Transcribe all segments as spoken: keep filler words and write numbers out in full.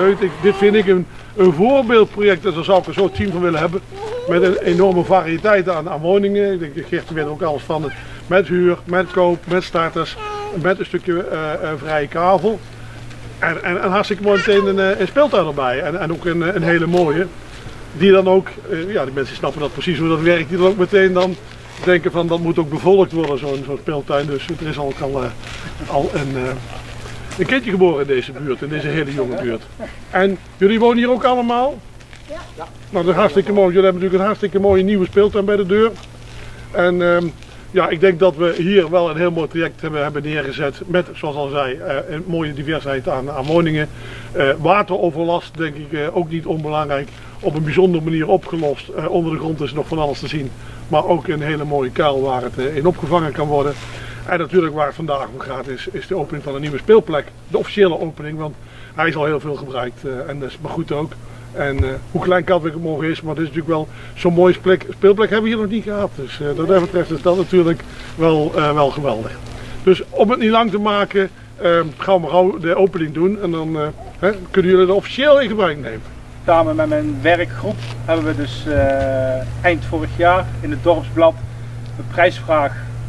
therapeut. Ik, dit vind ik een, een voorbeeldproject, dus daar zou ik een soort team van willen hebben. Met een enorme variëteit aan, aan woningen. Ik denk, Geert weet er ook alles van. Met huur, met koop, met starters, met een stukje uh, uh, vrije kavel. En, en, en hartstikke mooi meteen een, een speeltuin erbij. En, en ook een, een hele mooie. Die dan ook, uh, ja, die mensen snappen dat precies hoe dat werkt. Die dan ook meteen dan denken van dat moet ook bevolkt worden, zo'n zo'n speeltuin. Dus er is ook al, uh, al een, uh, een kindje geboren in deze buurt, in deze hele jonge buurt. En jullie wonen hier ook allemaal? Ja. Ja. Nou, dat is hartstikke mooi. Jullie hebben natuurlijk een hartstikke mooie nieuwe speeltuin bij de deur. En uh, ja, ik denk dat we hier wel een heel mooi traject hebben, hebben neergezet met, zoals al zei, uh, een mooie diversiteit aan, aan woningen. Uh, wateroverlast, denk ik, uh, ook niet onbelangrijk. Op een bijzondere manier opgelost. Uh, onder de grond is nog van alles te zien. Maar ook een hele mooie kuil waar het uh, in opgevangen kan worden. En natuurlijk waar het vandaag om gaat is, is de opening van een nieuwe speelplek. De officiële opening, want hij is al heel veel gebruikt. Uh, en dat is maar goed ook. En uh, hoe klein Katwijk morgen is, maar dit is natuurlijk wel zo'n mooie speelplek, speelplek hebben we hier nog niet gehad. Dus uh, wat dat betreft is dat natuurlijk wel, uh, wel geweldig. Dus om het niet lang te maken, uh, gaan we gauw de opening doen. En dan uh, hè, kunnen jullie er officieel in gebruik nemen. Samen met mijn werkgroep hebben we dus uh, eind vorig jaar in het dorpsblad een prijsvraag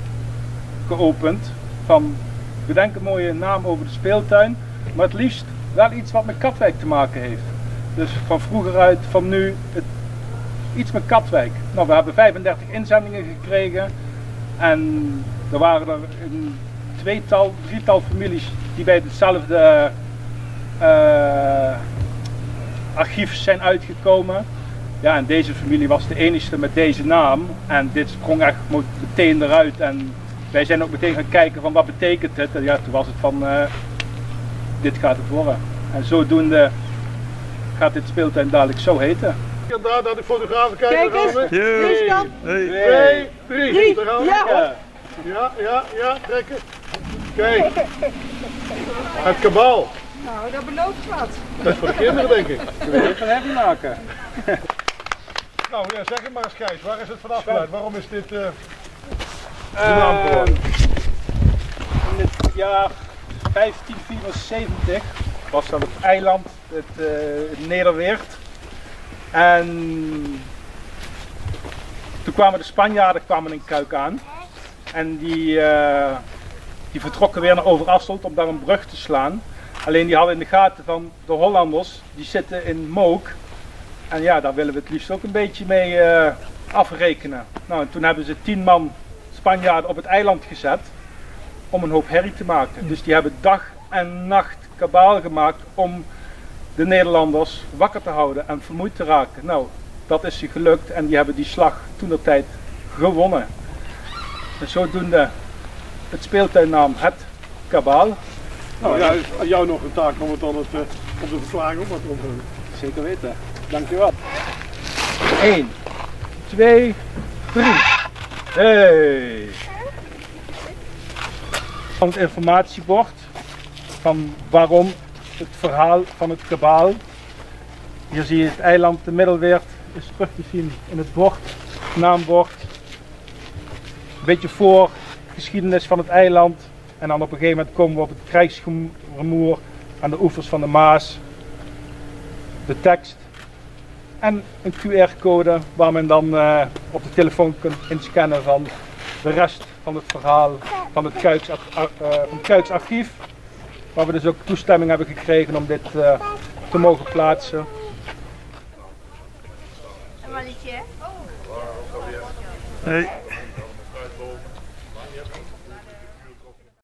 geopend van bedenk een mooie naam over de speeltuin, maar het liefst wel iets wat met Katwijk te maken heeft. Dus van vroeger uit, van nu, het, iets met Katwijk. Nou, we hebben vijfendertig inzendingen gekregen en er waren er een tweetal, drietal families die bij hetzelfde uh, archief zijn uitgekomen. Ja, en deze familie was de enige met deze naam en dit sprong echt meteen eruit en wij zijn ook meteen gaan kijken van wat betekent het. En ja, toen was het van uh, dit gaat het worden. En zodoende gaat dit speeltuin dadelijk zo heten. Inderdaad, naar de fotografen kijken. Kijk eens. Twee, Hey. drie. Drie. Daar gaan we. Ja. Ja, ja, ja, trekken. Kijk. Het kabaal. Nou, dat belooft wat. Dat is voor de kinderen, denk ik. We willen even happy maken. Nou, ja, zeg het maar eens, Gijs. Waar is het vanaf geluid? Waarom is dit uh, de Uh, naam geworden? in het jaar vijftien vierenzeventig was dat het eiland, het, uh, het Nederweert. En toen kwamen de Spanjaarden kwamen in Kuik aan. En die, uh, die vertrokken weer naar Overasselt om daar een brug te slaan. Alleen die hadden in de gaten van de Hollanders, die zitten in Mook. En ja, daar willen we het liefst ook een beetje mee uh, afrekenen. Nou, en toen hebben ze tien man Spanjaarden op het eiland gezet om een hoop herrie te maken. Dus die hebben dag en nacht kabaal gemaakt om de Nederlanders wakker te houden en vermoeid te raken. Nou, dat is ze gelukt en die hebben die slag toentertijd gewonnen. En zodoende het speeltuinnaam Het Kabaal. Nou ja, aan jou nog een taak om het dan het, uh, op de verklaring op wat te ontvangen. Zeker weten. Dankjewel. één, twee, drie. Hey! Van het informatiebord van waarom het verhaal van het kabaal. Hier zie je het eiland de Middelweert is terug te zien in het bord, het naambord. Een beetje voor geschiedenis van het eiland en dan op een gegeven moment komen we op het krijgsrumoer aan de oevers van de Maas. De tekst en een Q R-code waar men dan uh, op de telefoon kunt inscannen van de rest van het verhaal van het Kuiks, uh, van het Kuiks archief. Waar we dus ook toestemming hebben gekregen om dit uh, te mogen plaatsen. Een mannetje. Hey.